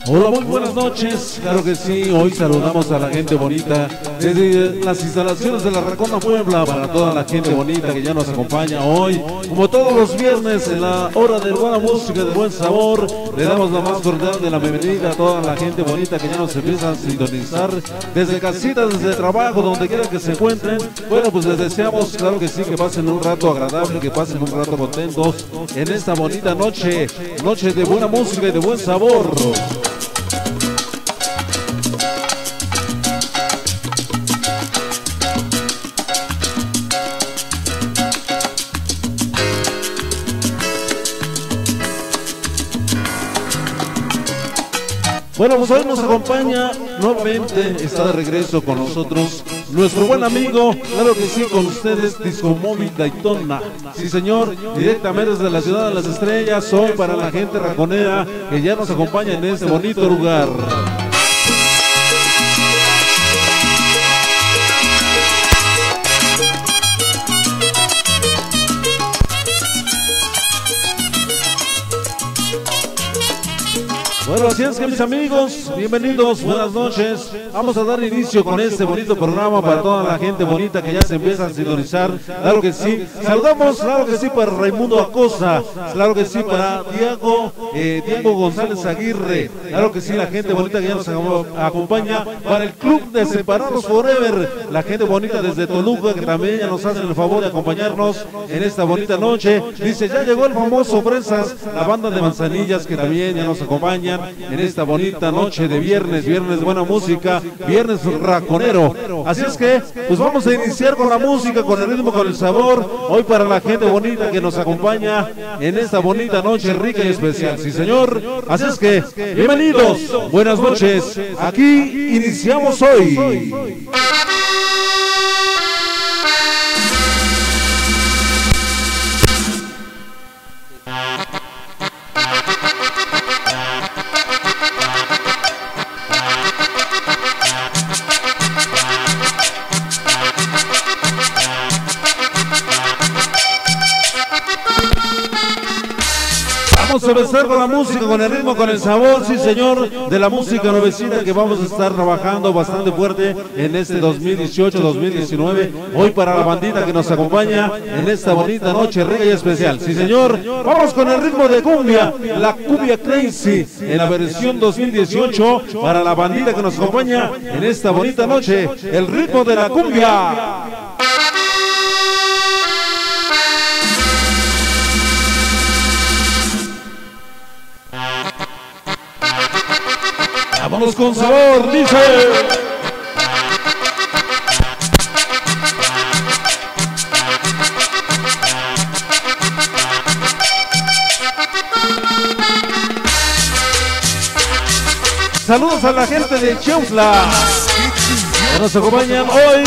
Hola, muy buenas noches, claro que sí, hoy saludamos a la gente bonita desde las instalaciones de la Racona Puebla, para toda la gente bonita que ya nos acompaña hoy, como todos los viernes en la hora de buena música, de buen sabor. Le damos la más cordial de la bienvenida a toda la gente bonita que ya nos empieza a sintonizar desde casita, desde trabajo, donde quiera que se encuentren. Bueno, pues les deseamos, claro que sí, que pasen un rato agradable, que pasen un rato contentos en esta bonita noche, noche de buena música y de buen sabor. Bueno, pues hoy nos acompaña nuevamente, está de regreso con nosotros nuestro buen amigo, claro que sí, con ustedes, Disco Móvil Daytona. Sí, señor, directamente desde la ciudad de las estrellas, hoy para la gente raconera que ya nos acompaña en este bonito lugar. Bueno, así es que mis amigos, bienvenidos, buenas noches. Vamos a dar inicio con este bonito programa para toda la gente bonita que ya se empieza a sintonizar. Claro que sí, saludamos, claro que sí, para Raimundo Acosta, claro que sí, para Diego González Aguirre, claro que sí, la gente bonita que ya nos acompaña, para el Club de Separados Forever, la gente bonita desde Toluca que también ya nos hacen el favor de acompañarnos en esta bonita noche. Dice, ya llegó el famoso Fresas, la banda de Manzanillas que también ya nos acompañan en esta bonita noche de viernes, viernes buena música, viernes raconero. Así es que, pues vamos a iniciar con la música, con el ritmo, con el sabor, hoy para la gente bonita que nos acompaña en esta bonita noche rica y especial. Sí, señor. Así es que, bienvenidos, buenas noches. Aquí iniciamos hoy. Vamos a empezar con la música, con el ritmo, con el sabor, sí señor, de la música nuevecita que vamos a estar trabajando bastante fuerte en este 2018-2019, hoy para la bandita que nos acompaña en esta bonita noche rica y especial, sí señor. Vamos con el ritmo de cumbia, la cumbia crazy, en la versión 2018, para la bandita que nos acompaña en esta bonita noche, el ritmo de la cumbia. Vámonos con sabor, dice. Saludos a la gente de Chautla, que nos acompañan hoy.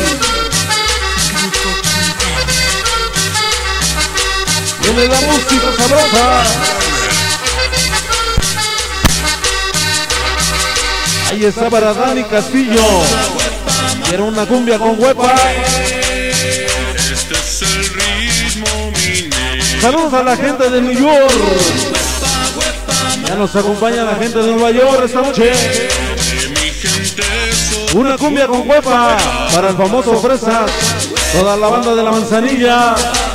Viene la música sabrosa. Ahí está para Dani Castillo. Quiero una cumbia con huepa. Este es el ritmo, mi nena. Saludos a la gente de New York. Ya nos acompaña la gente de Nueva York esta noche. Una cumbia con huepa para el famoso Fresas. Toda la banda de la Manzanilla.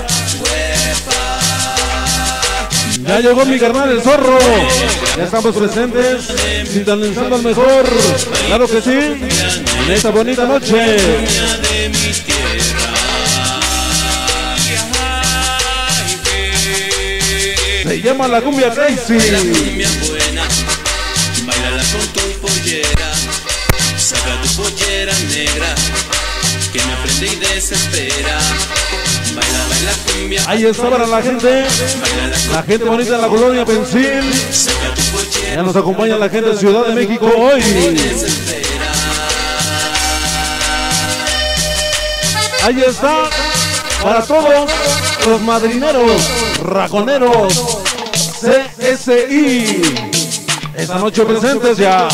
Ya llegó mi carnal el Zorro. Ya estamos presentes, sintonizando al mejor. Claro que sí, en esta bonita noche. Se llama la cumbia crazy. La cumbia buena, bailala con tu pollera. Saca tu pollera negra, que me prende y desespera. Baila, baila cumbia. Ahí está para la gente bonita de la colonia Pensil. Ya nos acompaña la gente de Ciudad de México hoy. Ahí está para todos los madrineros, raconeros, CSI. Esta noche presentes ya.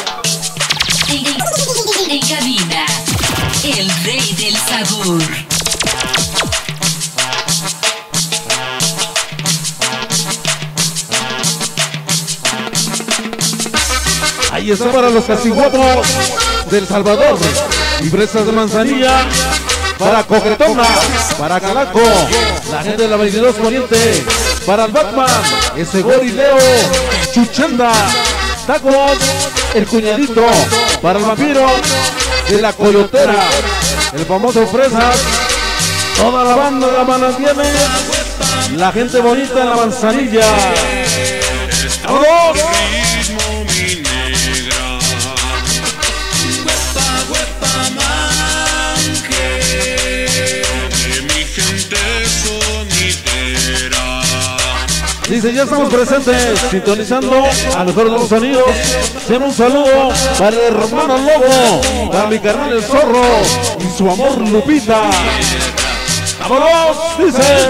En cabina, el rey del sabor. Ahí está para los casiguapos del Salvador y fresas de manzanilla. Para Coquetona, para Calaco, la gente de la 22 Poniente, para el Batman, ese Gori Leo, Chuchanda, Tacos, el Cuñadito, para el Vampiro de la Coyotera, el famoso Fresas, toda la banda de la mantiene, la gente bonita de la manzanilla. ¡Vamos! Dice, ya estamos presentes, sintonizando a mejor de los sonidos. Siempre un saludo para el hermano Lobo, para mi carnal el Zorro y su amor Lupita. ¡Vámonos! Dice.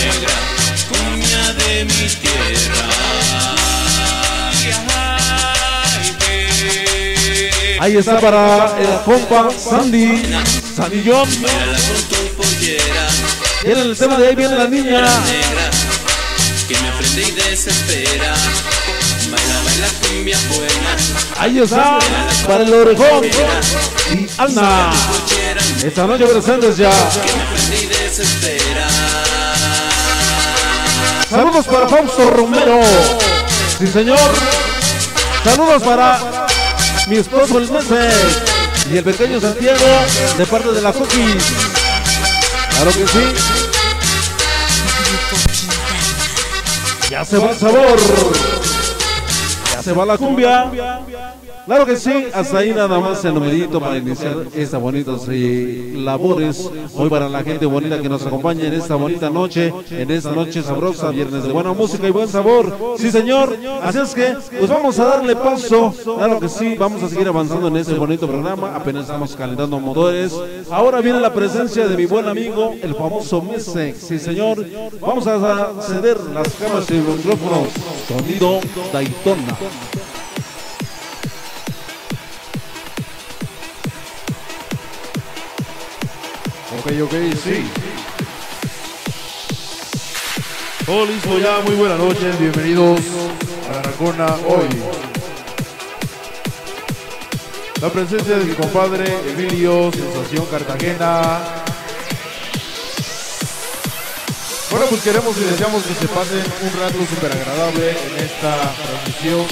Ahí está para el compa Sandy, Sandy John. Viene el tema de ahí viene la niña. Que me prende y desespera. Baila, baila cumbia buena. Ahí está, para el Orejón y Alna. Esta noche presentes ya. Que me prende y desespera. Saludos para Fausto Romero. Sí, señor. Saludos para mi esposo el Mese y el pequeño Santiago de parte de la Cookies. Claro que sí. Ya se va el sabor, ya se va la cumbia. Claro que sí, hasta ahí nada más el numerito para iniciar estas bonitas labores. Hoy para la gente bonita que nos acompaña en esta bonita noche, en esta noche sabrosa, viernes de buena música y buen sabor. Sí, señor, así es que pues vamos a darle paso. Claro que sí, vamos a seguir avanzando en este bonito programa. Apenas estamos calentando motores. Ahora viene la presencia de mi buen amigo, el famoso Mese. Sí, señor, vamos a ceder las cámaras y los micrófonos. Sonido Daytona. Ok, sí. Todo listo ya, muy buenas noches, bienvenidos a Aracona hoy. La presencia de mi compadre Emilio, Sensación Cartagena. Bueno, pues queremos y deseamos que se pasen un rato súper agradable en esta transmisión.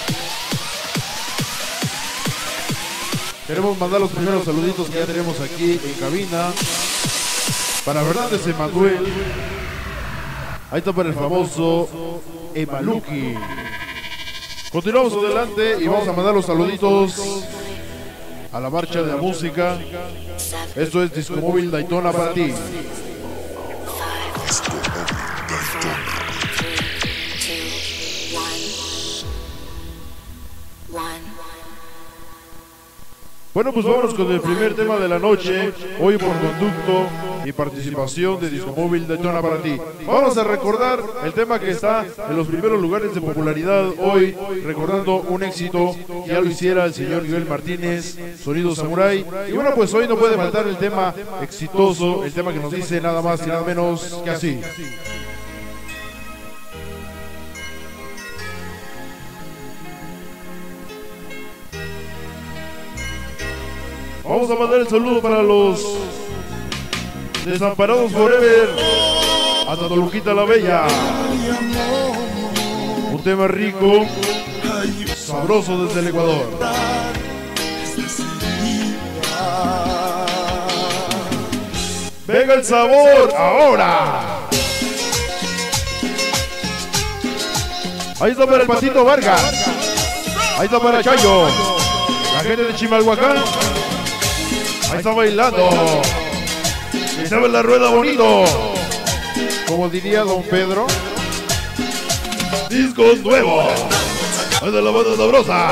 Queremos mandar los primeros saluditos que ya tenemos aquí en cabina. Para Fernández Emanuel. Ahí está para el famoso Emaluki. Continuamos adelante y vamos a mandar los saluditos a la marcha de la música. Esto es Disco Móvil Daytona para ti. Bueno, pues vámonos con el primer tema de la noche, hoy por conducto y participación de Disco Móvil Daytona para ti. Vamos a recordar el tema que está en los primeros lugares de popularidad hoy, recordando un éxito, ya lo hiciera el señor Miguel Martínez, Sonido Samurai. Y bueno, pues hoy no puede faltar el tema exitoso, el tema que nos dice nada más y nada menos que así. Vamos a mandar el saludo para los Desamparados Forever, hasta Toluquita la Bella. Un tema rico, sabroso desde el Ecuador. Venga el sabor ahora. Ahí está para el Patito Vargas. Ahí está para Chayo, la gente de Chimalhuacán. Ahí está bailando. Y sabe la rueda bonito. Como diría don Pedro. Discos nuevos. Ahí está la banda sabrosa.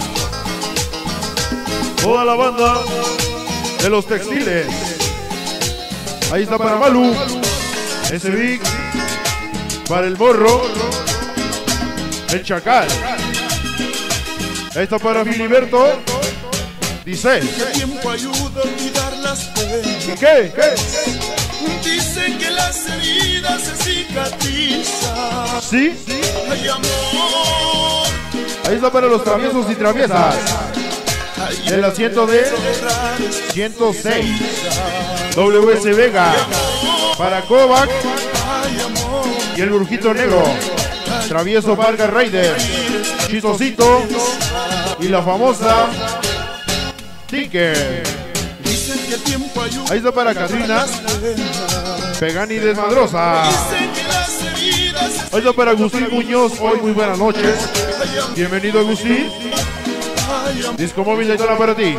Toda la banda de los textiles. Ahí está para Malu. Ese Vic. Para el Morro. El Chacal. Ahí está para Filiberto. Dice. El tiempo ayuda a olvidar las penas. ¿Y qué? Dicen que las heridas se cicatrizan. ¿Sí? Ay, amor, Ahí está para los traviesos y traviesas. El asiento de 106. WS Vega. Para Kovac. Y el Brujito Negro. Travieso Vargas Raider. Chistosito. Y la famosa Tinker. Ahí está para Catrina. Pegani Desmadrosa. Ahí está para Agustín Muñoz. Hoy muy buenas noches. Bienvenido, Agustín. Disco móvil de Daytona para ti.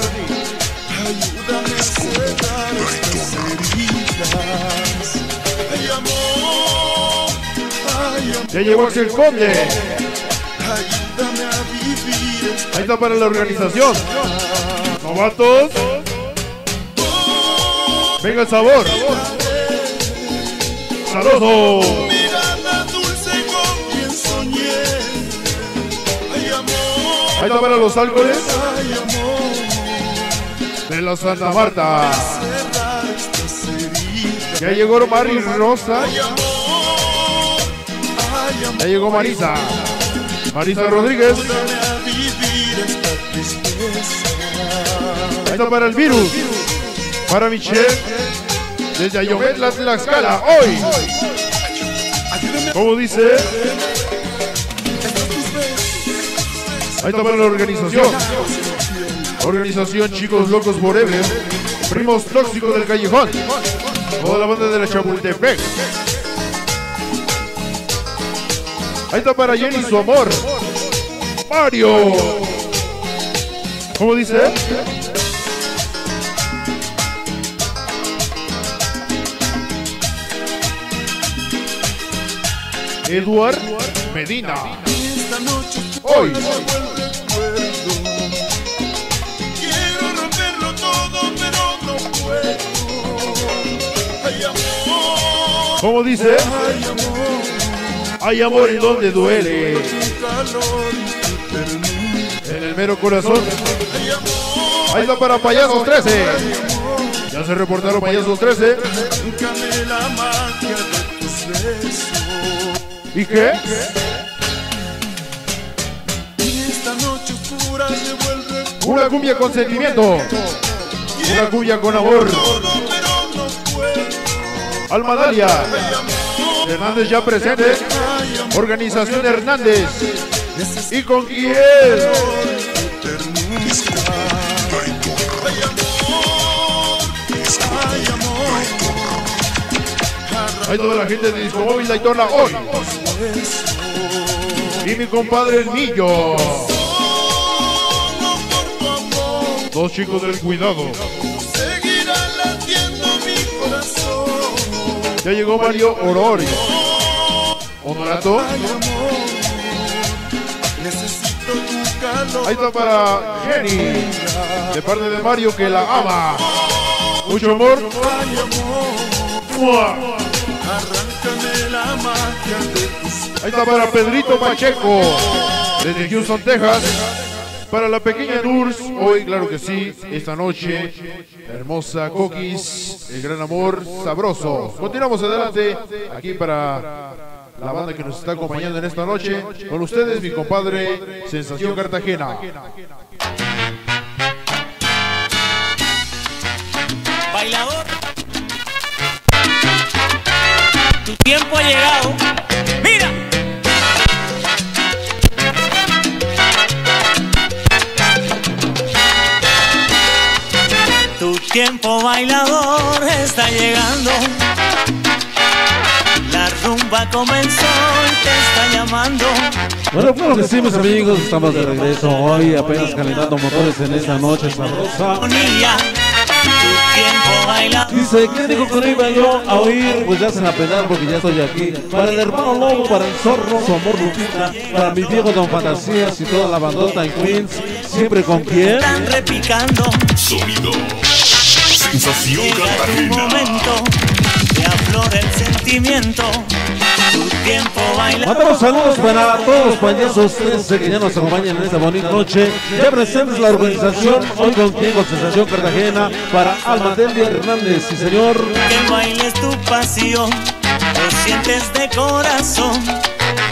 Ya llegó Axel Conde. Ahí está para la organización. Novatos. Venga el sabor. Sabroso. Ahí está para los álcoles de la Santa Marta. Ya llegó Mari Rosa. Ya llegó Marisa. Marisa Rodríguez. Ahí está para el virus. Para Michelle. Desde Ayomet, la Tlaxcala. Hoy. ¿Cómo dice? Ahí está para la organización. Organización Chicos Locos Forever. Primos Tóxicos del Callejón. Toda la banda de la Chapultepec. Ahí está para Jenny su amor. Mario. ¿Cómo dice? Eduard Medina. Hoy. Quiero romperlo todo, pero no puedo. Hay amor. ¿Cómo dice? Hay amor. Hay amor en donde duele. Tu calor y tu ternura. En el mero corazón. Hay amor. Ahí está para Payasos 13. Ya se reportaron Payasos 13. Arráncame la magia de tus besos. ¿Y qué? Y esta noche oscura se vuelve Una cumbia con sentimiento. Una cumbia con amor. todo, pero no puedo. Alma Dalia. Hay amor. Hernández ya presente. Hay amor. Organización Hernández. ¿Y con quién? Tu ternura. Hay amor. Hay amor. Hay toda la gente de Disco Móvil Daytona hoy. Y mi compadre el Millo. Dos chicos del cuidado. Seguirá latiendo mi corazón. Ya llegó Mario Ororio. Honorato. Hay amor. Necesito tu calor. Ahí está para Jenny. De parte de Mario que la ama. Mucho amor. Hay amor. ¡Mua! Arráncame la magia de tus. Ahí está para Pedrito Pacheco. Desde Houston, Texas. Para la pequeña Nurs, hoy claro que sí, esta noche, la hermosa Coquis, el gran amor sabroso. Continuamos adelante, aquí para la banda que nos está acompañando en esta noche. Con ustedes, mi compadre, Sensación Cartagena. Bailador, tu tiempo ha llegado. Mira. Tu tiempo bailador está llegando. La rumba comenzó y te está llamando. Bueno, claro que sí, mis amigos, estamos de regreso hoy, apenas calentando motores en esta noche sabrosa. Ponía tu tiempo bailador. Dice, ¿qué dijo que no iba yo a oír? Pues ya se la pelar porque ya estoy aquí. Para el hermano Lobo, para el Zorro, su amor Lupita, para mi viejo Don Fantasías y toda la bandota en Queens. Siempre con quién. Están repicando. Sonido Sensación Llega tu Cartagena. momento, te aflora el sentimiento. Tu tiempo baila. Mandamos saludos para todos los payasos 13 que ya nos acompañan en esta bonita noche. Ya presentes la organización, hoy con quien, con Sensación Cartagena, para Alma Delia Hernández, sí señor. Que el baile es tu pasión, lo sientes de corazón.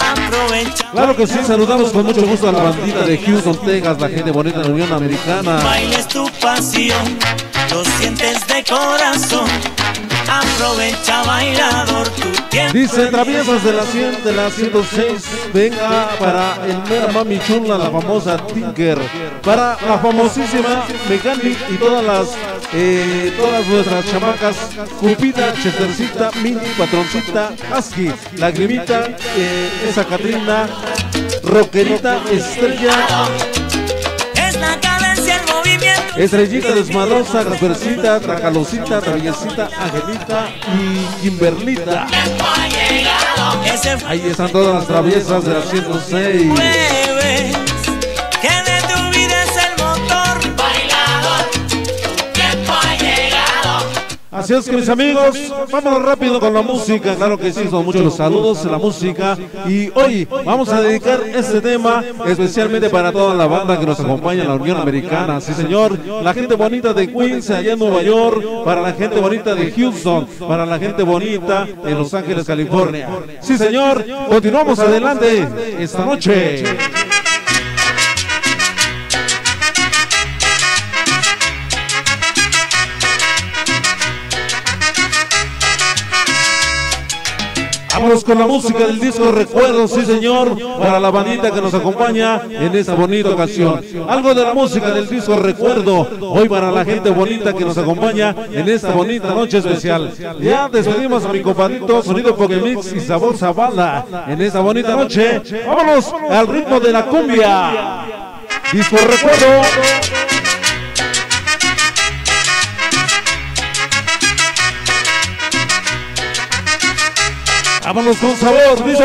Aprovecha. Claro que sí, saludamos con mucho gusto a la bandita de Houston, Texas, la gente bonita de la Unión Americana. Bailes tu pasión, lo sientes de corazón. Aprovecha, bailador, tu tiempo. Dice traviesas de la 100, de la 106, venga para el mera mami chula, la famosa Tinker, para la famosísima Mechanic y todas nuestras chamacas, Cupida, Chestercita, Mini, Patroncita, Husky, Lagrimita, esa Catrina, Roquerita, Estrella, Es la cadencia, el movimiento. Estrellita Desmadrosa, Gaspercita, Tracalosita, Traviesita, Angelita y Kimberlita. Ese Ahí están todas las traviesas de la 106. mueves, que de tu vida es el motor. Bailador, tu tiempo ha llegado. Así es que mis amigos, vámonos rápido con la música. Claro que sí, son muchos los saludos en la música. Y hoy vamos a dedicar este tema especialmente para toda la banda que nos acompaña en la Unión Americana. Sí señor, la gente bonita de Queens allá en Nueva York, para la gente bonita de Houston, para la gente bonita de Los Ángeles, California. Sí señor, continuamos adelante esta noche. Vámonos con la música del disco Recuerdos, sí señor, para la bandita que nos acompaña en esta bonita ocasión. Algo de la música del disco Recuerdo, hoy para la gente bonita que nos acompaña en esta bonita noche especial. Ya despedimos a mi compadrito Sonido Pokemix y Sabor Zavala en esta bonita noche. Vámonos al ritmo de la cumbia. Disco Recuerdo. Vámonos con sabor, dice.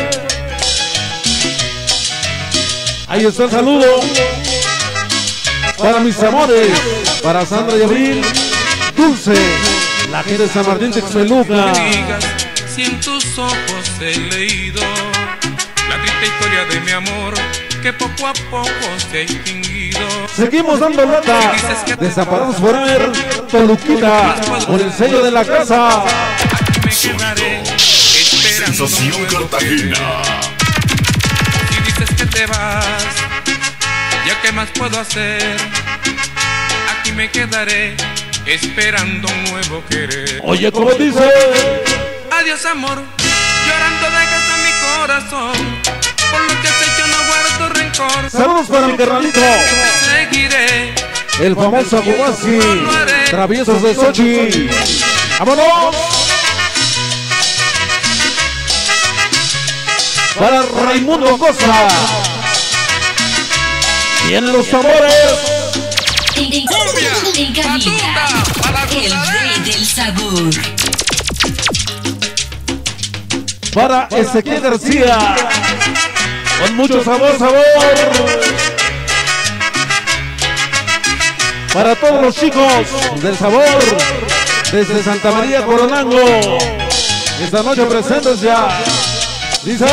Ahí está el saludo para mis amores, para Sandra y Abril, Dulce, la gente de San Martín de Xmeluca. Digas si en tus ojos he leído la triste historia de mi amor que poco a poco se ha extinguido. Seguimos dando lata, Desamparados Forever, Toluquita, con el sello de la casa. Aquí me quedaré esperando Sensación un nuevo Cartagena. querer. Si dices que te vas, ¿ya qué más puedo hacer? Aquí me quedaré esperando un nuevo querer. Oye, como dice, Adiós amor, llorando dejas a mi corazón. Por lo que has hecho no guardo rencor. saludos para mi carnalito, Te seguiré. el famoso Aguasi, Traviesos de Sochi. ¡Vámonos! Para Raimundo Cosa. Vienen los tambores. En cabina, el rey del sabor. Para Ezequiel García. Con mucho sabor, sabor. Para todos los chicos del sabor. Desde Santa María Coronango. Esta noche presentes ya. Dice.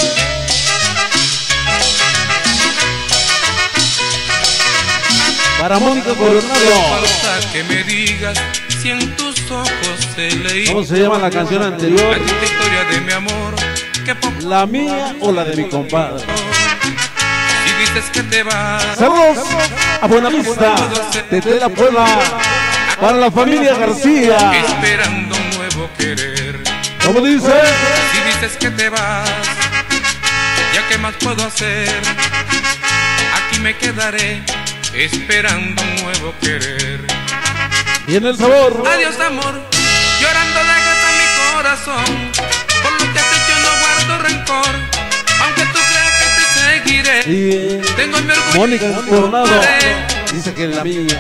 Para Mónica Coronado. Falta que me digas si en tus ojos he leído ¿Cómo se llama la canción anterior? la triste historia de mi amor que poco ¿La mía o la de mi compadre? y dices que te vas. Saludos a Buenavista, desde la Puebla, para la familia García. Esperando un nuevo querer. ¿Cómo dice? Si dices que te vas, ¿ya qué más puedo hacer? Aquí me quedaré esperando un nuevo querer. Y en el sabor. Adiós amor, llorando dejas a mi corazón. Por lo que has hecho no guardo rencor. Aunque tú creas que te seguiré, Y tengo mi orgullo. Mónica Coronado dice que la mía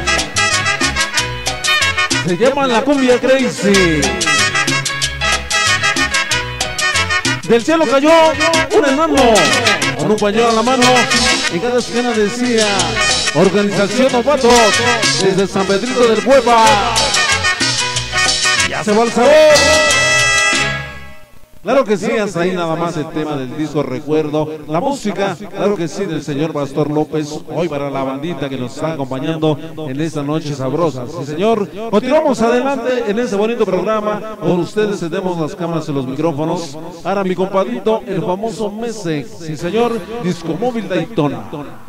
se llama La Cumbia Crazy. Del cielo cayó un enano con un pañuelo en la mano. En cada esquina decía Organización Novatos desde San Pedrito del Bueva. Ya se va el sabor. Claro que sí, hasta ahí nada más el tema del disco Recuerdo. La música, claro que sí, del señor Pastor López, hoy para la bandita que nos está acompañando en esta noche sabrosa. Sí, señor. Continuamos adelante en este bonito programa. Por ustedes cedemos las cámaras y los micrófonos. Ahora mi compadrito, el famoso Mese. Sí, señor, Discomóvil Daytona.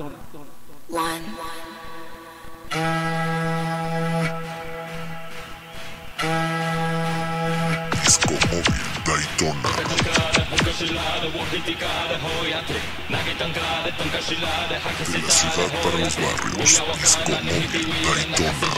Discomóvil Daytona. De la ciudad para los barrios, Discomóvil Daytona.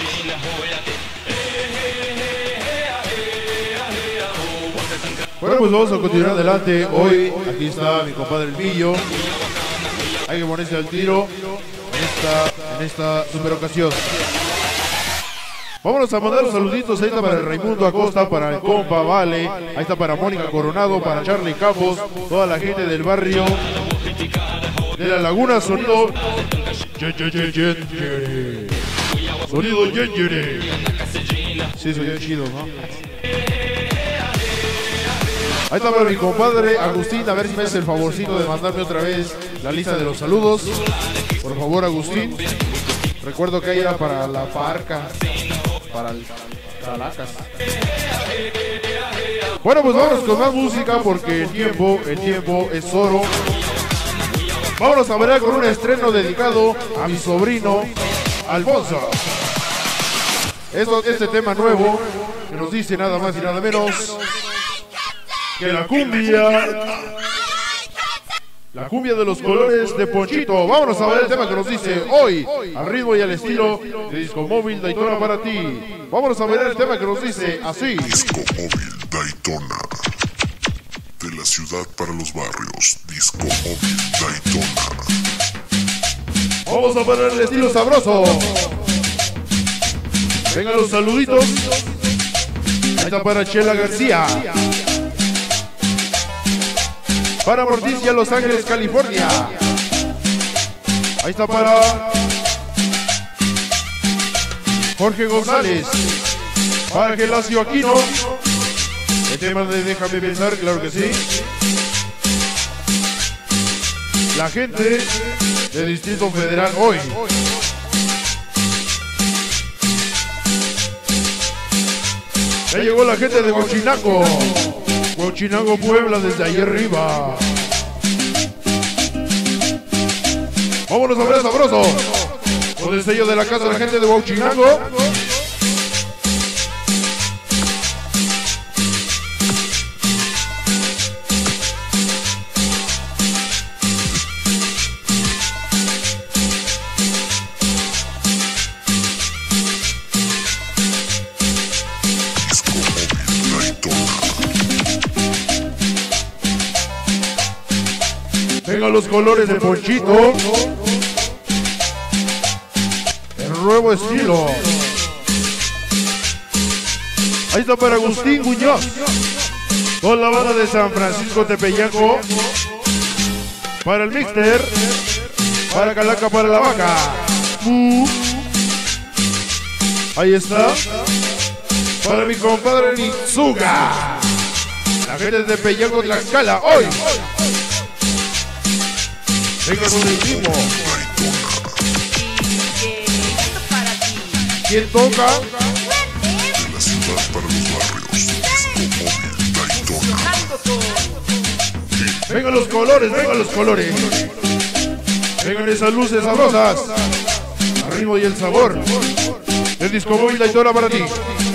Bueno, pues vamos a continuar adelante. Hoy aquí está mi compadre El Millo. Hay que ponerse al tiro en esta super ocasión. Vámonos a mandar los saluditos. Ahí está para el Raimundo Acosta, para el compa Vale, ahí está para Mónica Coronado, para Charlie Campos, toda la gente del barrio de La Laguna. Sonido Sonido Yengere. Sí, soy chido, ¿no? Ahí está para mi compadre Agustín, a ver si me hace el favorcito de mandarme otra vez la lista de los saludos. Por favor, Agustín. Recuerdo que ahí era para la parca, para el Calacas. Bueno, pues vámonos con más música porque el tiempo es oro. Vámonos a ver con un estreno dedicado a mi sobrino Alfonso. Este tema nuevo que nos dice nada más y nada menos que la cumbia de los colores de Ponchito. Vámonos a ver el tema que nos dice hoy, al ritmo y al estilo de Discomóvil Daytona para ti. Vámonos a ver el tema que nos dice así. Discomóvil Daytona. De la ciudad para los barrios, Discomóvil Daytona. Vamos a ver el estilo sabroso. Vengan los saluditos. Ahí está para Chela García. Para Morticia, Los Ángeles, California. Ahí está para Jorge González. Para Gelacio Aquino. El tema de Déjame Pensar, claro que sí. La gente de Distrito Federal hoy. Ya llegó la gente de Huachinango. Huachinango, Puebla, desde ahí arriba. Vámonos a ver sabroso. Con el sello de la casa de la gente de Huachinango. Vengan los colores de Ponchito. El nuevo estilo. Ahí está para Agustín Muñoz. Con la banda de San Francisco Tepeyaco. Para el Mixter. Para Calaca, para la Vaca. Ahí está. Para mi compadre Nitsuga. La gente de Tepeyaco, Tlaxcala. Hoy. Venga con el ritmo. ¿Quién toca? De la ciudad para los barrios, Discomóvil Daytona. Vengan los colores, vengan los colores. Vengan esas luces sabrosas. El ritmo y el sabor. El Discomóvil Daytona para ti.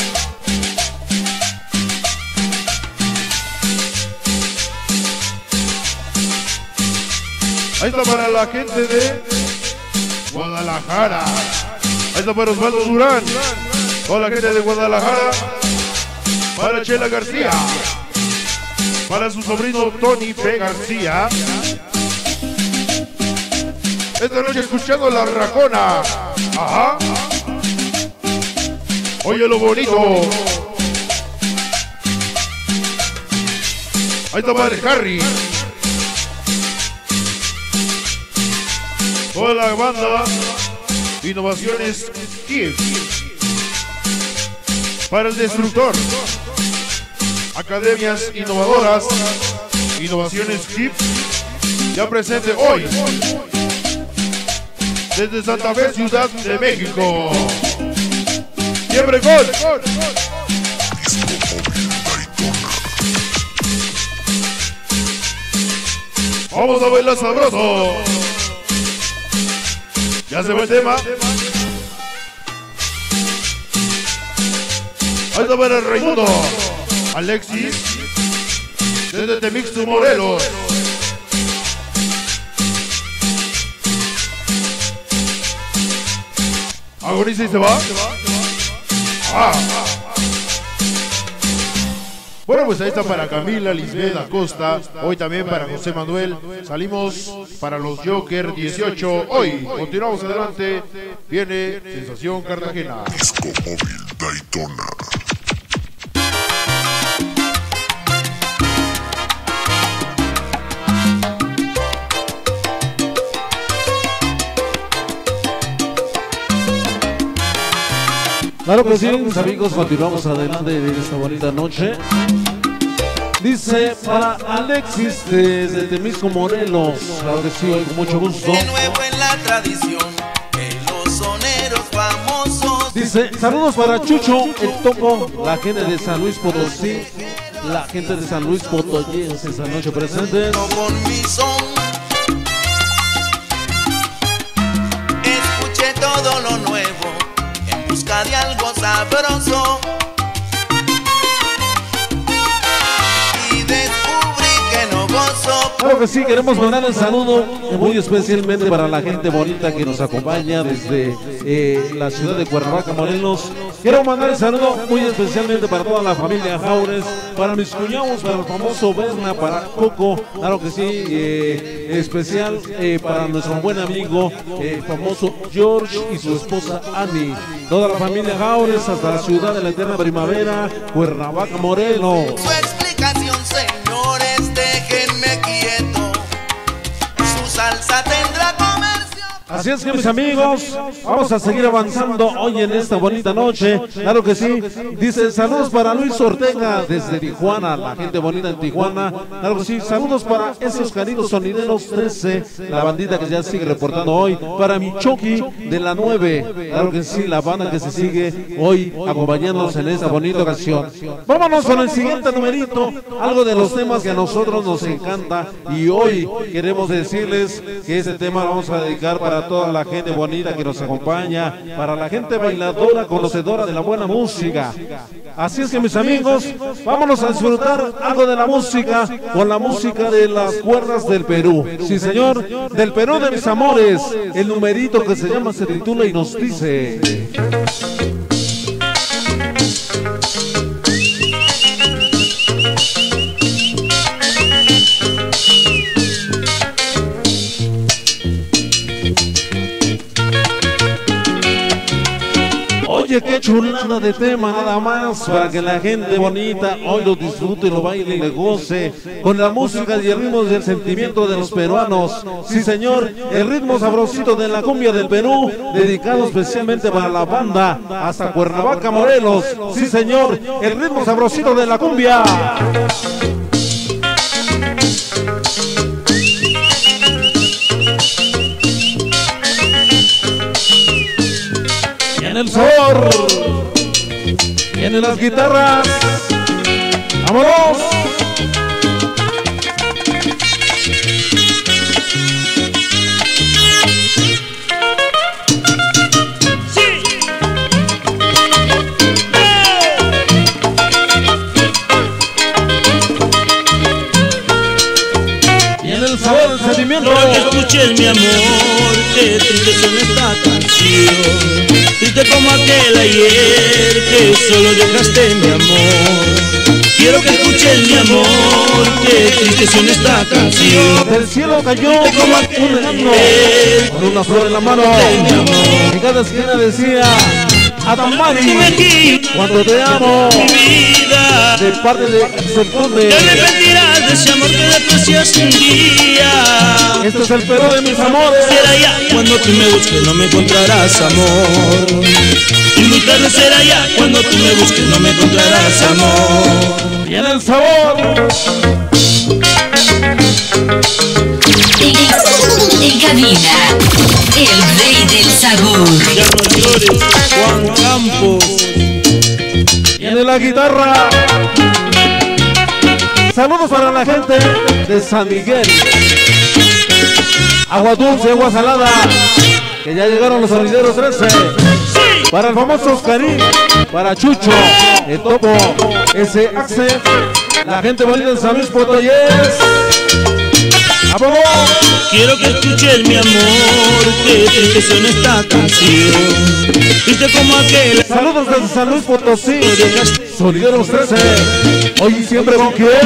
Ahí está para la gente de Guadalajara. Ahí está para Osvaldo Durán. Toda la gente de Guadalajara. Para Chela García. Para su sobrino Tony P. García. Esta noche escuchando La Racona. Ajá. Oye lo bonito. Ahí está para el Harry. Toda la banda Innovaciones Kiev. Para el Destructor. academias innovadoras, innovaciones HIP, ya presente hoy desde Santa Fe, Ciudad de México. Siempre gol. Vamos a bailar sabroso. Ya se va el tema. Ahí está para el Raimundo Alexis desde Temixto, Morelos. Agoniza y se va. Bueno, pues ahí está para Camila Lisbeth Acosta, hoy también para José Manuel. Salimos para los Joker 18. Hoy continuamos adelante. Viene Sensación Cartagena. Disco Móvil Daytona. Claro que sí, mis amigos, continuamos adelante de esta bonita noche. Dice para Alexis desde Temisco, Morelos. Claro que sí, hoy con mucho gusto. De nuevo en la tradición de los soneros famosos. Dice, saludos para Chucho, el Topo, la gente de San Luis Potosí. La gente de San Luis Potosí esta noche presentes. Con mi son escuché todo lo nuevo en busca de algo sabroso y descubrí que no gozo. Claro que sí, queremos mandar el saludo muy especialmente para la gente bonita que nos acompaña desde la ciudad de Cuernavaca, Morelos. Quiero mandar el saludo muy especialmente para toda la familia Jaures, para mis cuñados, para el famoso Berna, para Coco, claro que sí, especial para nuestro buen amigo, famoso George y su esposa Annie. Toda la familia Jaures hasta la ciudad de la eterna primavera, Cuernavaca, Morelos. Su explicación, señores, déjenme quieto. Su salsa tendrá comercio. Así es que mis amigos, vamos a seguir avanzando hoy en esta bonita noche. Claro que sí. Dice saludos para Luis Ortega desde Tijuana, la gente bonita en Tijuana. Claro que sí, saludos para esos caritos sonideros 13, la bandita que ya sigue reportando hoy. Para mi Chucky de la 9, claro que sí, la banda que se sigue hoy acompañándonos en esta bonita ocasión. Vámonos con el siguiente numerito, algo de los temas que a nosotros nos encanta. Y hoy queremos decirles que ese tema lo vamos a dedicar para toda la gente bonita que nos acompaña, para la gente bailadora, conocedora de la buena música. Así es que mis amigos, vámonos a disfrutar algo de la música con la música de las cuerdas del Perú. Sí señor, del Perú de mis amores, el numerito que se llama, se titula y nos dice... Oye, qué chulada de tema, nada más para que la gente bonita hoy lo disfrute, lo baile y le goce con la música y el ritmo del sentimiento de los peruanos. Sí señor, el ritmo sabrosito de la cumbia del Perú, dedicado especialmente para la banda hasta Cuernavaca, Morelos. Sí señor, el ritmo sabrosito de la cumbia. En el sabor, vienen las guitarras, vámonos. Viene el sabor, el sentimiento. Quiero que escuches mi amor, que triste suena esta canción. Triste como aquel ayer que solo dejaste mi amor. Quiero que escuches mi amor, que triste suena esta canción. Del cielo cayó como un enano aquel con una flor en la mano. En cada esquina decía Adamari, cuando te amo, mi vida, de parte de Septiembre. te arrepentirás de ese amor que desprecias un día. Este es el Perú de mis amores. Será ya cuando tú me busques no me encontrarás amor. Y muy tarde será ya, cuando tú me busques no me encontrarás, amor. Viene el sabor. En cabina, el rey del sabor. Ya no llores, Juan Campos. Viene la guitarra. Saludos para la gente de San Miguel. Agua dulce, agua salada. Que ya llegaron los sonideros 13. Para el famoso Oscarín. Para Chucho, el Topo, ese Axel. La gente bonita de San Luis Potosí. ¡Vámonos! Quiero que escuches mi amor, que triste suena esta canción. Viste como aquel. Saludos desde San Luis Potosí. Sonideros 13. Hoy y siempre con quién.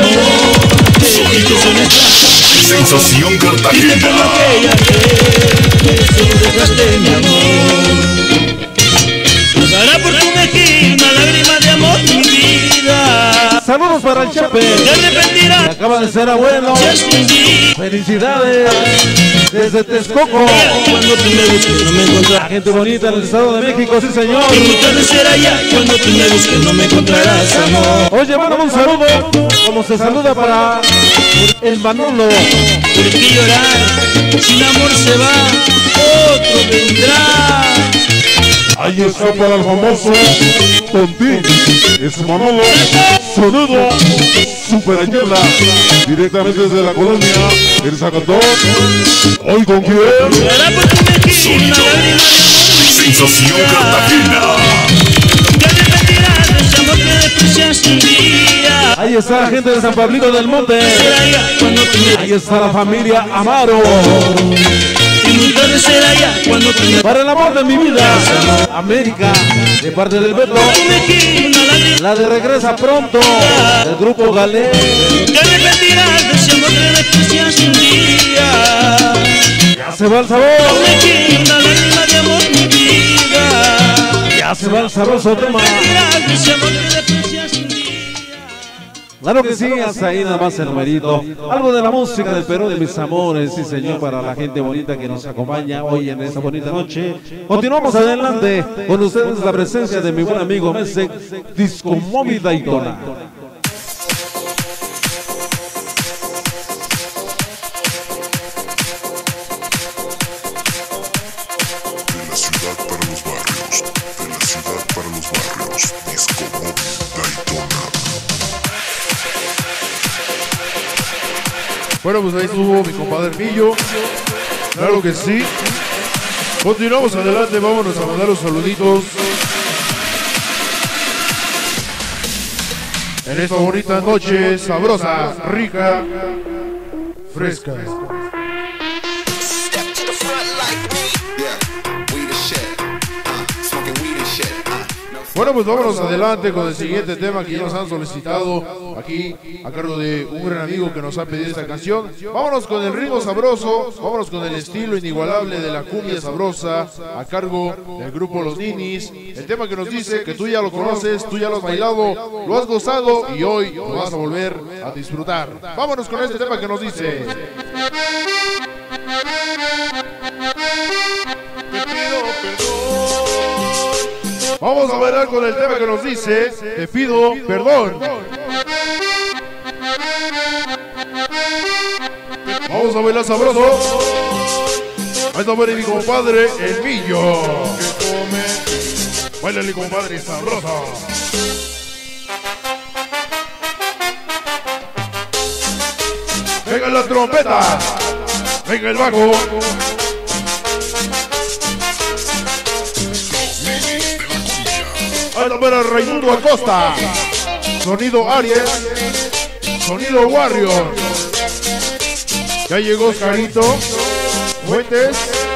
Sensación Viste como Cartagena. aquella que solo dejaste mi amor. Dará por tu mejilla una lágrima de amor, mi vida. Saludos para el Chepe. Te arrepentirás. Que acaba de ser abuelo. Si has hundido. Felicidades. Desde Texcoco. Cuando tú me busques no me La encontrarás. gente bonita del Estado de México, sí señor. Y muy tarde será ya, cuando tú me busques no me encontrarás, amor. Oye, mándame un saludo. Como se saluda para el Manolo. ¿Por qué llorar? Sin amor se va, otro vendrá. Ahí está para el famoso Tontín. Es Manolo. Sonido Super Ayala. Directamente desde la colonia El Zacatón. Hoy con quién. Dará por tu mejilla una lágrima de amor. Sensación Cartagena. Te arrepentirás de ese amor que despreciaste un día. Ahí está la gente de San Pablito del Monte. Será ya cuando tú me Ahí está la familia Amaro. y muy tarde será ya cuando tú me Para el amor de mi vida, América, de parte del Beto. mejilla una lágrima. La de regresa pronto, del grupo Galé. Te arrepentirás de ese amor que despreciaste un día. Ya se va el sabor, Mejilla una lágrima de amor, mi vida. ya se va el sabroso tema. Arrepentirás de ese amor que despreciaste un día. Claro que sí, hasta ahí nada más el numerito. Algo de la música del Perú de mis amores, sí señor, para la gente bonita que nos acompaña hoy en esta bonita noche. Continuamos adelante con ustedes la presencia de mi buen amigo Mesec, Disco Móvil Daytona. De la ciudad para los barrios. De la ciudad para los barrios. Disco Móvil Daytona. Bueno, pues ahí estuvo mi compadre Millo. Claro que sí. Continuamos adelante, vámonos a mandar los saluditos. En esta bonita noche, sabrosa, rica, fresca. Bueno, pues vámonos adelante con el siguiente tema que ya nos han solicitado aquí a cargo de un gran amigo que nos ha pedido esta canción. Vámonos con el ritmo sabroso, vámonos con el estilo inigualable de la cumbia sabrosa a cargo del grupo Los Ninis. El tema que nos dice que tú ya lo conoces, tú ya lo has bailado, lo has gozado y hoy lo vas a volver a disfrutar. Vámonos con este tema que nos dice. Vamos a bailar con el tema que nos dice, te pido perdón. Vamos a bailar sabroso. Ahí está mi compadre, el Millo. Báilale, compadre, sabroso. Venga la trompeta. Venga el bajo. Ahí está para Raimundo Acosta. Sonido Aries. Sonido Warrior. Ya llegó Oscarito Fuentes.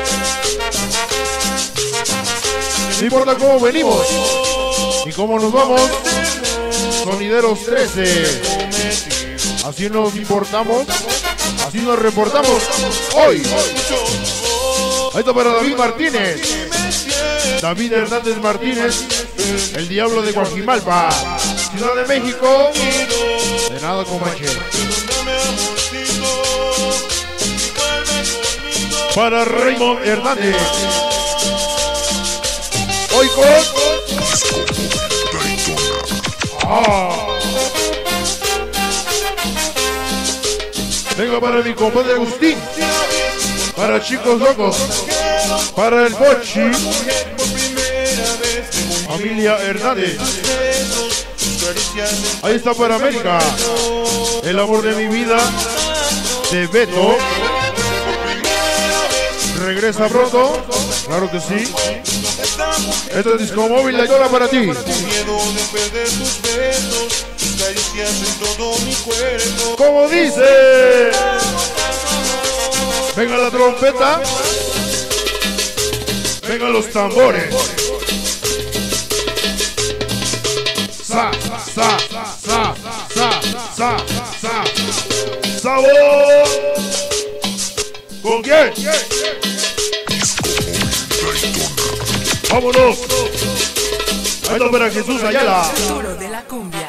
No importa cómo venimos y cómo nos vamos. Sonideros 13. Así nos importamos. Así nos reportamos. Hoy. Ahí está para David Martínez. David Hernández Martínez. El Diablo de Guajimalpa. Ciudad de México. De nada, Comanche. Para Raymond Hernández. Hoy con Venga para mi compadre Agustín, para Chicos Locos, para el Bochi, familia Hernández. Ahí está para América, el amor de mi vida, de Beto. Regresa pronto, claro que sí. Esto es Disco Móvil Daytona para ti. Como dice, venga la trompeta, venga los tambores. Sa, sa, sa, sa, sa, sa. Sabor. ¿Con quién? Vámonos. Ahí está para Jesús Ayala. Futuro de la cumbia.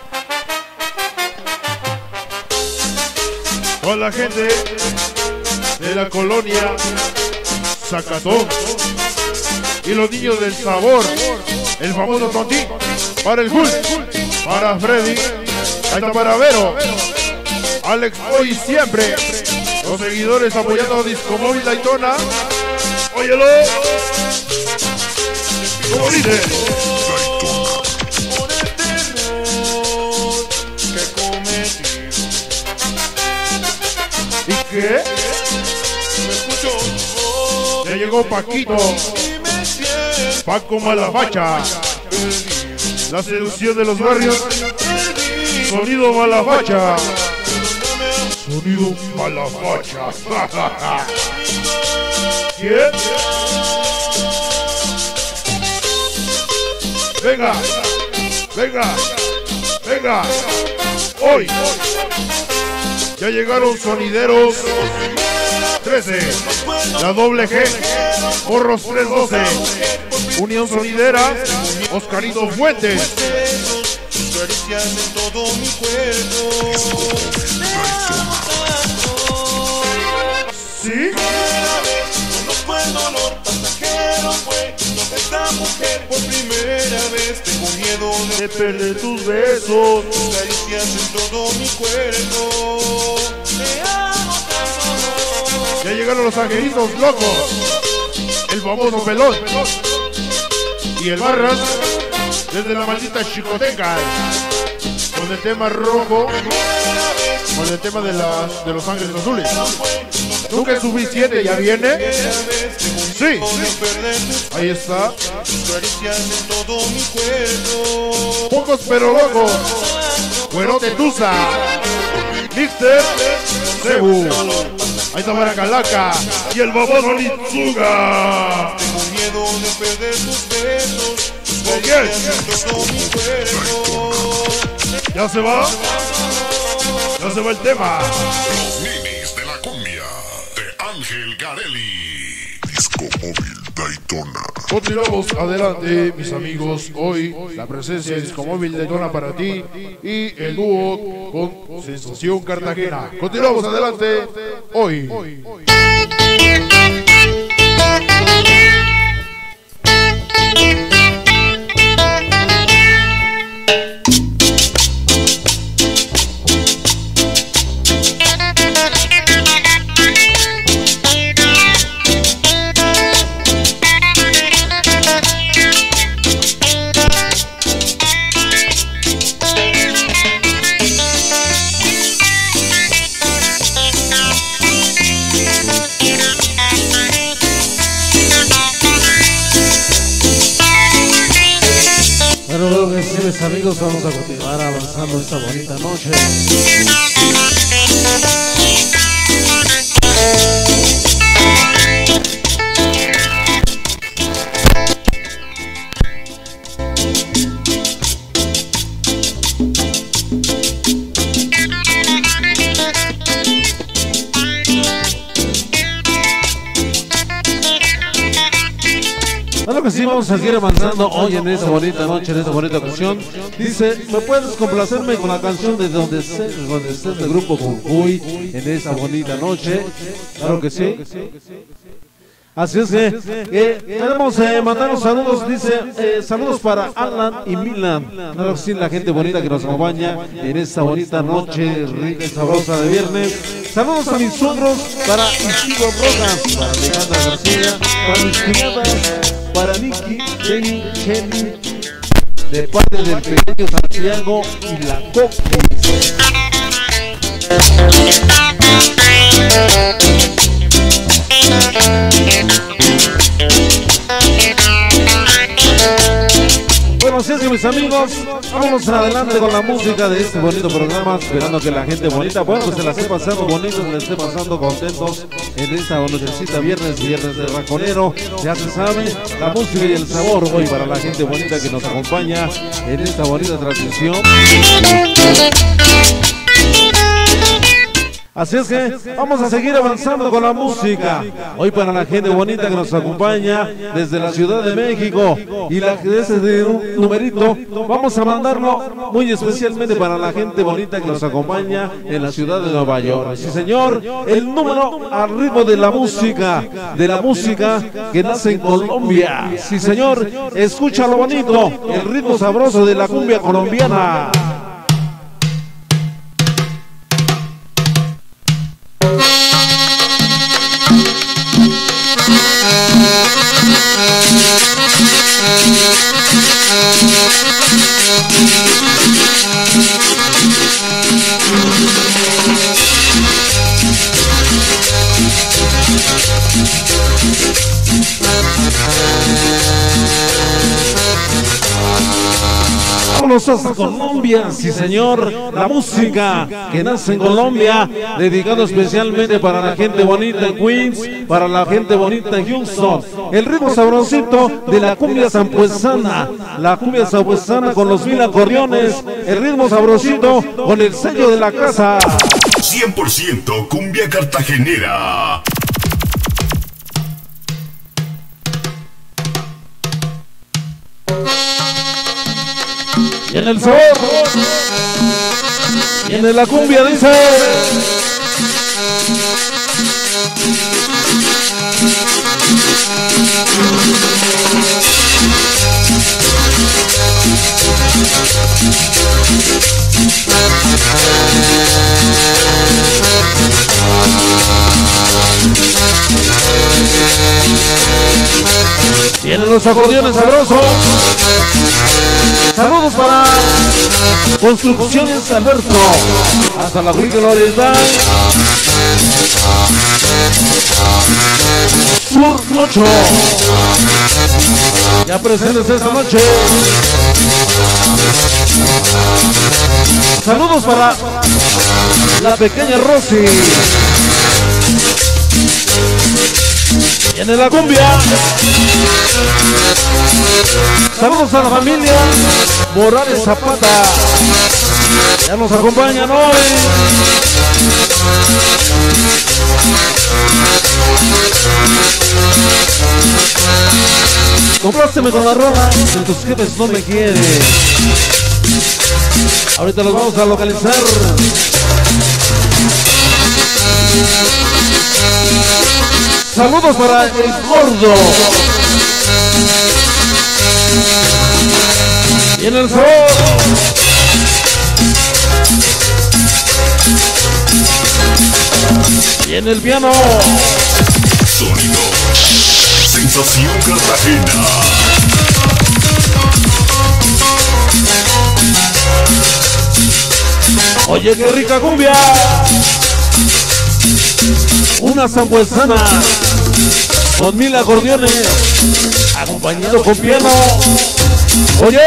Con la gente de la colonia Zacatón y los niños del sabor, el famoso Tontín, para el Hulk, para Freddy, ahí está para Vero, Alex hoy siempre, los seguidores apoyando a Disco Móvil Daytona. Óyelo, como dice. ¿Y qué? Ya llegó Paquito, Paco Malafacha, la seducción de los barrios, sonido Malafacha, sonido Malafacha. ¿Quién? Venga, venga, venga, hoy. Ya llegaron sonideros 13, la doble G, Morros 312, Unión Sonidera, Oscarito Fuentes. ¿Sí? Esta mujer por primera vez tengo miedo de perder tus besos, caricias en todo mi cuerpo. Te amo tanto. Ya llegaron los angelitos locos, el famoso Pelón y el Barras desde la maldita Chicoteca, con el tema rojo, con el tema de los ángeles azules. Nunca es suficiente, ya viene. Sí, ahí está. Pocos pero locos. Cuerote Tusa, Mister Cebu. Ahí está para Calaca y el baboso Litsuga. Tengo miedo de perder tus besos. ¿Con quién? Ya se va. Ya se va el tema. Los ninis de la cumbia de Ángel Garelli. Disco Móvil Daytona. Continuamos adelante, mis amigos. Hoy la presencia de Disco Móvil Daytona para ti y el dúo con Sensación Cartagena. Continuamos adelante. Hoy. Amigos, vamos a continuar avanzando esta bonita noche. Claro que sí, vamos a seguir avanzando hoy en esta bonita noche, en esta bonita ocasión. Dice, ¿me puedes complacerme con la canción de donde estés del grupo Jujuy en esta bonita noche? Claro que sí. Así es que queremos mandar los saludos, dice, saludos para Alan y Milan, claro que sí, la gente bonita que nos acompaña en esta bonita noche rica y sabrosa de viernes. Saludos a mis suegros, para Isidro Rojas, para Alejandra García, para mis cuñadas, para Nicky, Jenny, Jenny, de parte del pequeño Santiago y la Coquis. Bueno, así es que mis amigos, vámonos adelante con la música de este bonito programa, esperando que la gente bonita, bueno, pues se la esté pasando bonito, se la esté pasando contentos en esta nochecita viernes de raconero. Ya se sabe, la música y el sabor hoy para la gente bonita que nos acompaña en esta bonita transmisión. Así es que vamos a seguir avanzando con la música. Hoy para la gente bonita que nos acompaña desde la Ciudad de México y la que es de un numerito, vamos a mandarlo muy especialmente para la gente bonita que nos acompaña en la ciudad de Nueva York. Sí, señor, el número al ritmo de la música que nace en Colombia. Sí, señor, escucha lo bonito, el ritmo sabroso de la cumbia colombiana. Vámonos hasta Colombia, sí señor, la música que nace en Colombia, dedicado especialmente para la gente bonita en Queens, para la gente bonita en Houston, el ritmo sabrosito de la cumbia zampuesana, con los 1000 acordeones, el ritmo sabrosito con el sello de la casa. 100% cumbia cartagenera. Y en el sabor, y en la cumbia dice. Tienen los acordeones sabrosos. Saludos para Construcciones Alberto, hasta la Huícara Oriental, Sur 8, ya presentes esta noche. Saludos para la pequeña Rosy. Viene la cumbia. Saludos a la familia Morales Zapata. Ya nos acompañan hoy. Compláceme con la rola de tus jefes no me quieren. Ahorita los vamos a localizar. Saludos para el gordo. Y en el sabor. Y en el piano. Sonido. Sensación Cartagena. Oye, qué rica cumbia. Una zampuesana con 1000 acordeones, acompañado con piano. Oye,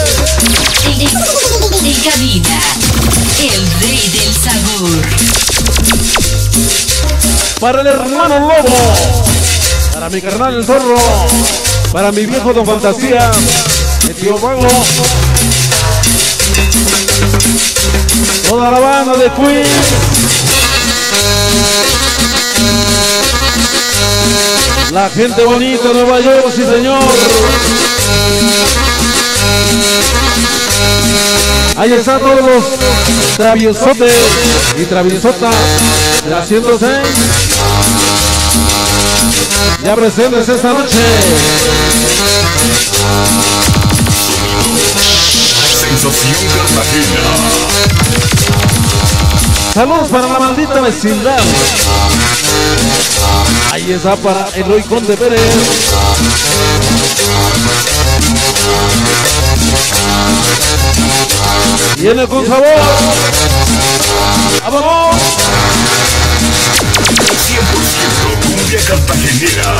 En cabina, el rey del sabor. para el hermano Lobo, para mi carnal el Zorro, para mi viejo Don Fantasía, el tío Vago, toda la banda de Queens. La gente bonita de Nueva York, sí señor. Ahí están todos los traviesotes y traviesotas de la 106. Ya presentes esta noche. Sensación Cartagena. Saludos para la maldita vecindad. Ahí está para Eloy Conde Pérez. Viene con sabor. ¡Vámonos! 100% cumbia cartagenera.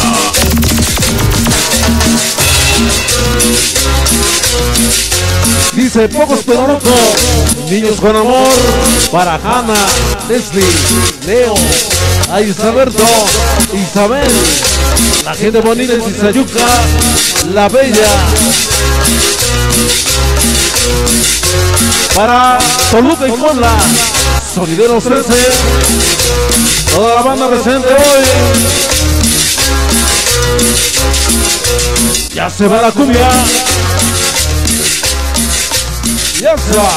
Dice pocos pero locos. Niños con amor. Para Hanna, Leslie, Leo, Aisaberto, Isabel, la gente bonita de Tizayuca, La Bella. Para Toluca y Puebla, Sonideros 13, toda la banda presente hoy. Ya se va la cumbia. Ya se va.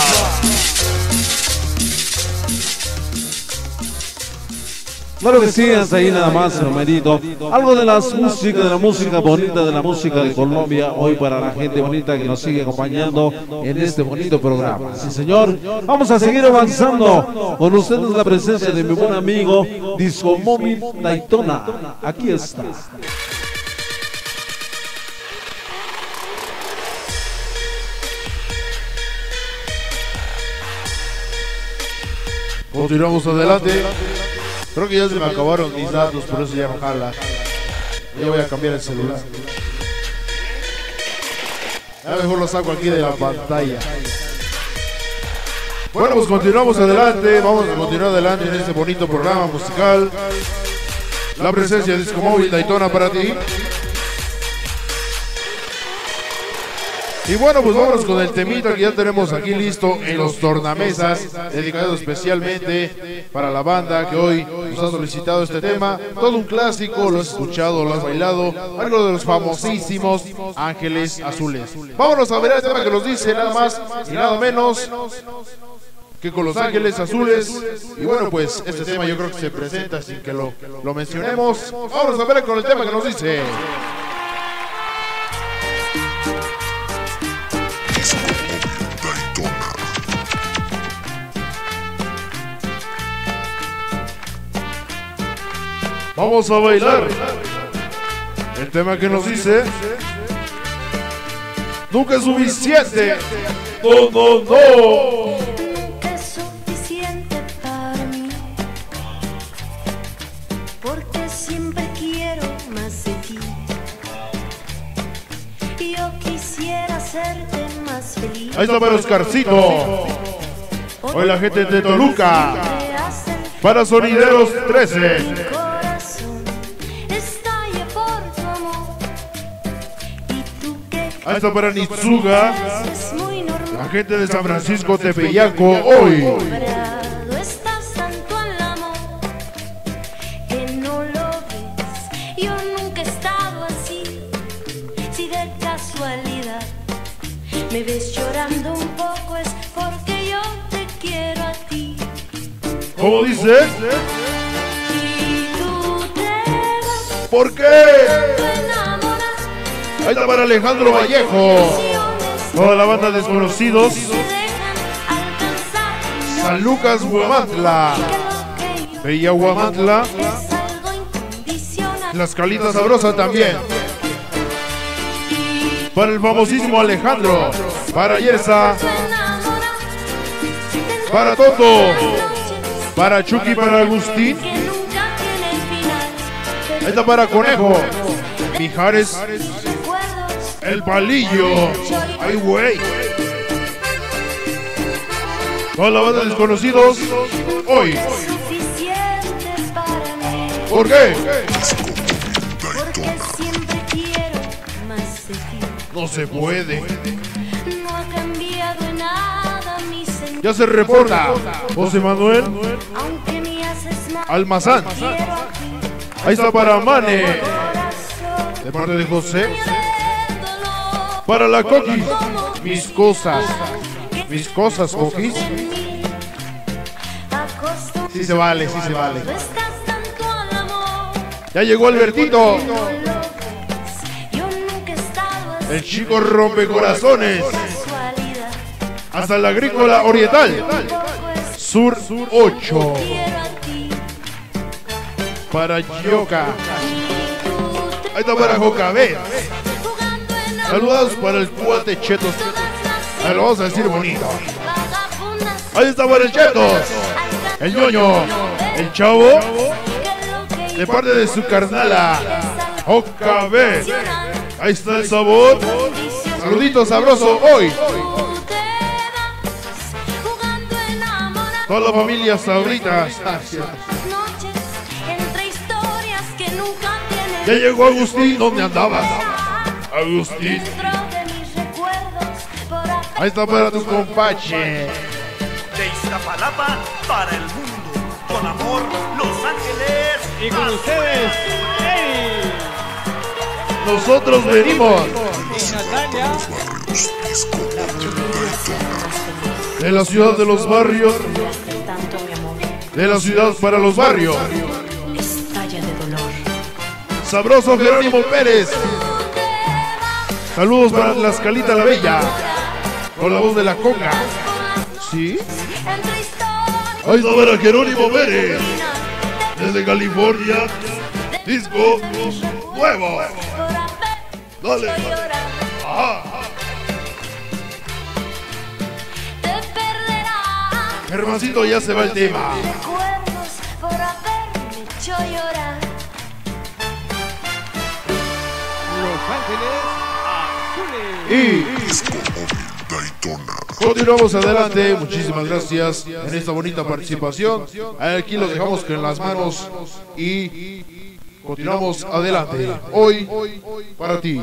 Claro que sí, hasta ahí nada más, hermanito. Algo de las músicas, de la música bonita, de la música de Colombia, hoy para la gente bonita que nos sigue acompañando en este bonito programa. Sí, señor. Vamos a seguir avanzando con ustedes la presencia de mi buen amigo Disco Móvil Daytona. Aquí está. Continuamos adelante. Creo que ya se me acabaron mis datos, por eso ya no jala. Ya voy a cambiar el celular. Ya mejor lo saco aquí de la pantalla. Bueno, pues continuamos adelante. Vamos a continuar adelante en este bonito programa musical. La presencia de Disco Móvil Daytona para ti. Y bueno, pues vámonos con el temita que ya tenemos aquí listo en los tornamesas, dedicado especialmente para la banda que hoy nos ha solicitado este tema. Todo un clásico, lo has escuchado, lo has bailado, algo de los famosísimos Ángeles Azules. Vámonos a ver el tema que nos dice nada más y nada menos que con Los Ángeles Azules. Y bueno, pues este tema yo creo que se presenta sin que lo mencionemos. Vámonos a ver con el tema que nos dice. Vamos a bailar el tema que nos dice. Nunca es suficiente. No, no, no. Nunca es suficiente para mí, porque siempre quiero más de ti. Yo quisiera hacerte más feliz. Ahí está para Oscarcito. Hoy la gente de Toluca. Para Sonideros 13. Ahí está para Nitsuga, la gente de San Francisco Tepeyaco hoy. Estás tanto al amor que no lo ves. Yo nunca he estado así. Si de casualidad me ves llorando un poco es porque yo te quiero a ti. ¿Cómo dice? Y tú te vas. ¿Por qué? Ahí está para Alejandro Vallejo, toda la banda Desconocidos, San Lucas, Huamantla, Bella Huamantla, Las Calitas Sabrosas también. Para el famosísimo Alejandro, para Yersa, para Toto, para Chucky, para Agustín. Ahí está para Conejo, Mijares, El Palillo. Ay, güey. Toda la banda de Desconocidos hoy. ¿Por qué? Porque siempre quiero más de ti. No se puede. No ha cambiado en nada mi sentido. Ya se reporta José Manuel Aunque me haces mal, Almazán. Ahí está para Mane, de parte de José. Para la Coquis, mis cosas, Coquis. Sí se vale, sí se vale. Ya llegó Albertito, Yo nunca he estado así. el chico rompecorazones. Casualidad. Hasta la agrícola oriental. Sur 8. Quiero a ti. Para Yoka. Ahí está para Jocabet. Jugando en Saludos para el cuate Chetos. todas las Ahí lo vamos a decir bonito. vagabundas. Ahí está para el Chetos. El ñoño. El chavo. De parte de su carnala. Jocabet. Ahí está el sabor. Saludito sabroso hoy. Toda la familia Sabritas. Entre historias que nunca tienen. Ya llegó Agustín. ¿Dónde andabas? Agustín. Dentro de mis recuerdos, por Ahí está para tu compache. De Iztapalapa para el mundo. Con amor, Los Ángeles. Y con ustedes, Nosotros venimos Natalia. de la ciudad de los barrios, tanto mi amor. de la ciudad para los barrios. Estalla de dolor. Sabroso Jerónimo Pérez. Saludos para la Escalita la Bella. Con la voz de la conga. ¿Sí? Ahí está para Jerónimo Pérez. Desde California. Disco nuevo. Dale. Ajá. Hermancito, ya se va el tema. Recuerdos por haberme hecho llorar. Los Ángeles Azules. Y Disco móvil Daytona. continuamos adelante. Muchísimas gracias en esta bonita participación. Aquí los dejamos con las manos y continuamos adelante. Hoy para ti.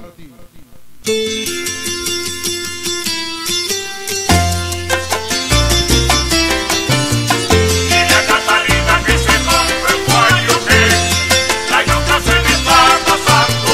Dile a Catalina que se compre un guayo que la yuca se me está pasando.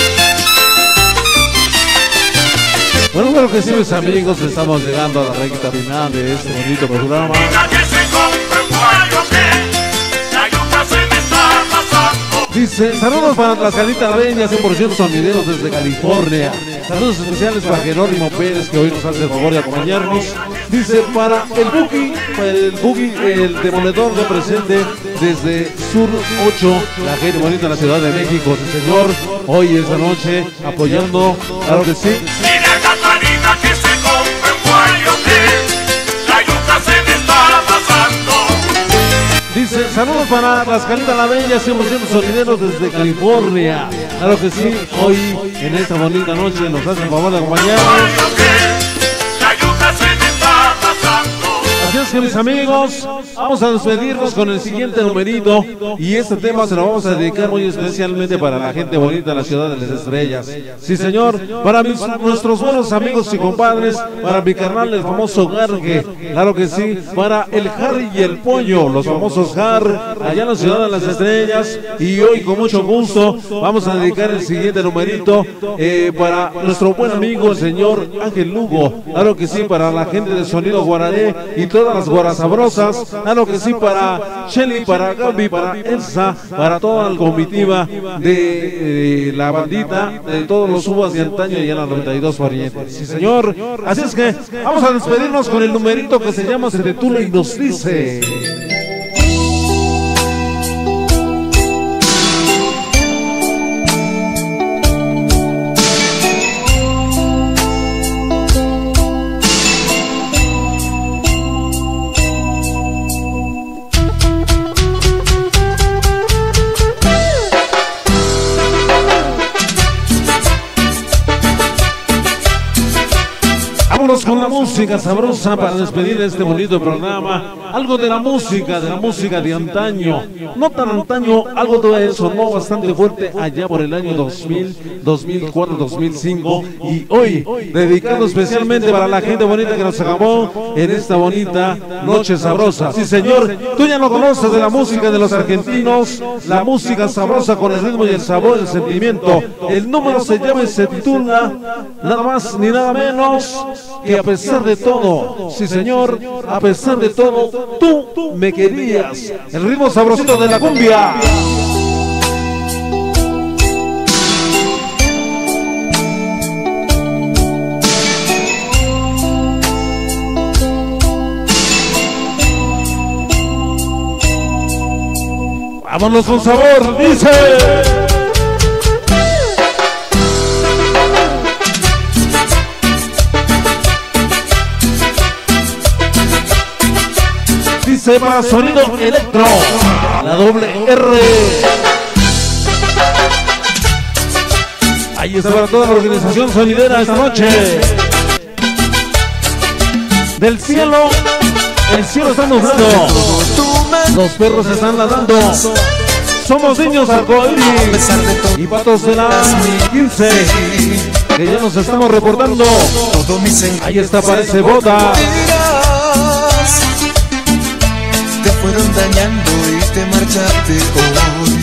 Bueno, claro que sí, mis amigos, estamos llegando a la recta final de este bonito programa. Diga que se compre un guayo que la yuca se me está pasando. Dice, saludos para la Escalita la Bella, 100% sonideros desde California. Saludos especiales para Jerónimo Pérez, que hoy nos hace el favor de acompañarnos. Dice, para el Boogie, el demoledor de presente desde Sur 8, la gente bonita de la Ciudad de México. Sí, señor, hoy esta noche apoyando, claro que sí. Dile a Catalina que se compre un guayo que la yuca se me está pasando. Dice, saludos para la Escalita la Bella, 100% sonideros desde California. Claro que sí, hoy en esta bonita noche nos hacen el favor de acompañarnos. La yuca se me está pasando. Así es que, mis amigos, vamos a despedirnos con el siguiente numerito. Y este tema se lo vamos a dedicar muy especialmente para la gente bonita de la Ciudad de las Estrellas. Sí, señor, para nuestros buenos amigos y compadres, para mi carnal, el famoso Gargue, claro que sí, para el Harry y el Pollo, los famosos Har, allá en la Ciudad de las Estrellas. Y hoy, con mucho gusto, vamos a dedicar el siguiente numerito para nuestro buen amigo, el señor Ángel Lugo, claro que sí, para la gente de Sonido Guarané y todas las guarasabrosas, claro que sí, para Shelly, para Gaby, para Elsa, para toda la comitiva de la bandita, de todos los uvas de antaño y en la 92 Oriente. Sí, señor. Así es que vamos a despedirnos con el numerito que se llama Se titula y nos dice. Vámonos con la música sabrosa para despedir este bonito programa. Algo de la música de antaño. No tan antaño, algo de eso, no bastante fuerte allá por el año 2000, 2004, 2005. Y hoy, dedicado especialmente para la gente bonita que nos acabó en esta bonita noche sabrosa. Sí, señor, tú ya no conoces de la música de los argentinos, la música sabrosa con el ritmo y el sabor, el sentimiento. El número se llama y se titula nada más ni nada menos que A pesar de todo. Sí, señor, a pesar de todo, tú me querías. El ritmo sabrosito de la cumbia. Vámonos con sabor, dice. Dice para sonido electro, la doble R. Ahí está para toda la organización sonidera esta noche. Del cielo, el cielo está nublado. Los perros están ladrando. Somos niños arcoíris y patos de la 15, que ya nos estamos reportando. Ahí está, parece boda. Te fueron dañando y te marchaste hoy.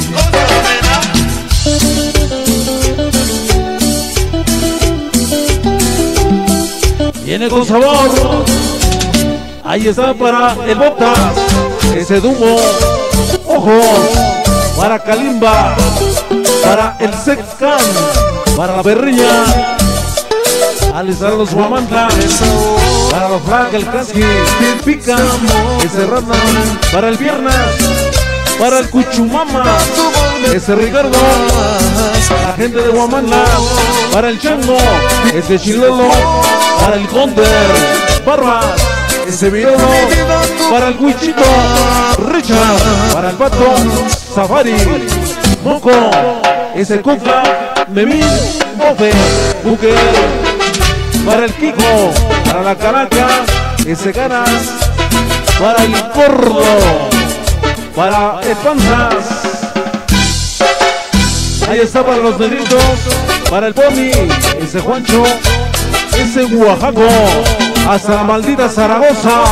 Viene con sabor. Ahí está para el Botas, ese Dumo. Ojos para Kalimba, para el Sexcan, para la Berrilla, Alessandro Suamanta, para los Frank, el Kraski, Pica, ese Rana, para el Viernes, para el Cuchumama, ese Ricardo, la gente de Huamantla, para el Chango, ese Chilolo, para el Conter, Barbas, ese Virolo, para el Huichito, Richard, para el Pato, Safari, Moco, ese Cuca, Memín, Bofe, Buque, para el Kiko, para la Caraca, ese Ganas, para el Gordo, para el Panzas. Ahí está para los negritos, para el Pony, ese Juancho, ese Oaxaco, hasta la maldita Zaragoza.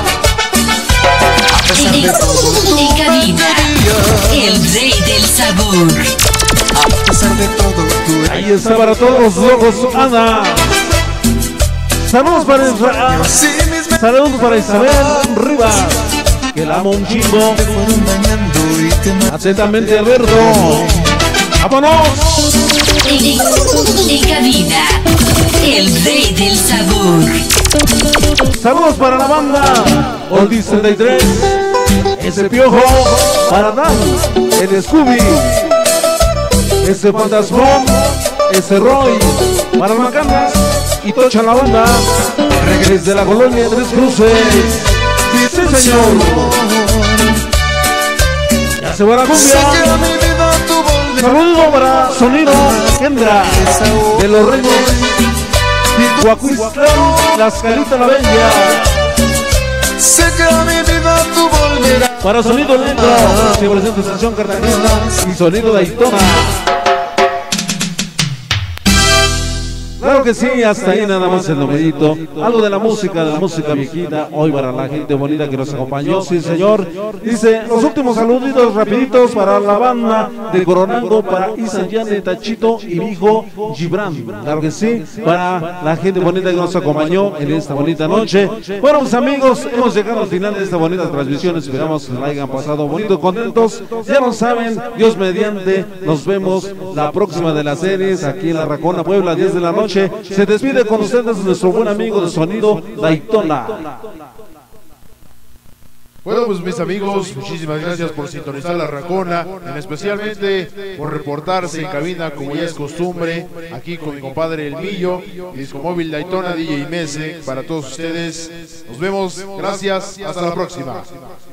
En cabina, el rey del sabor. A pesar de todo, tú ahí está para todos los locos, Ana. Saludos para Israel, saludos para Isabel Rivas, que la amo un chingo. Atentamente, Alberto. ¡Vámonos! En cabina, el rey del sabor. Saludos para la banda Oldies 33, ese Piojo, para Dan, el Scooby, ese Fantasmón, ese Roy, para Macanas y Tocha la banda, desde la colonia Tres Cruces. Sí, señor. Ya se va la cumbia. Saludo para Sonido Kendra, de los Reyes, Huacuistlán, Las Calitas la Bella. sé que a mi vida tú volverás. Para Sonido Lento, se presenta Estación Cartagena y Sonido Daytona. Claro que sí, hasta ahí nada más el numerito. Algo de la música viejita, hoy para la gente bonita que nos acompañó, sí señor. Dice, los últimos saluditos rapiditos para la banda de Coronando, para Isayane, Tachito y mi hijo Gibran. Claro que sí, para la gente bonita que nos acompañó en esta bonita noche. Bueno, mis amigos, hemos llegado al final de esta bonita transmisión. Esperamos que la hayan pasado bonito, contentos. Ya lo saben, Dios mediante, nos vemos la próxima de las series aquí en La Racona, Puebla, 10 de la noche. Se despide con ustedes nuestro buen amigo de Sonido Daytona. Bueno, pues mis amigos, muchísimas gracias por sintonizar La Racona, especialmente por reportarse en cabina como ya es costumbre, aquí con mi compadre El Millo, Disco Móvil Daytona, DJ Mese, para todos ustedes. Nos vemos, gracias, hasta la próxima.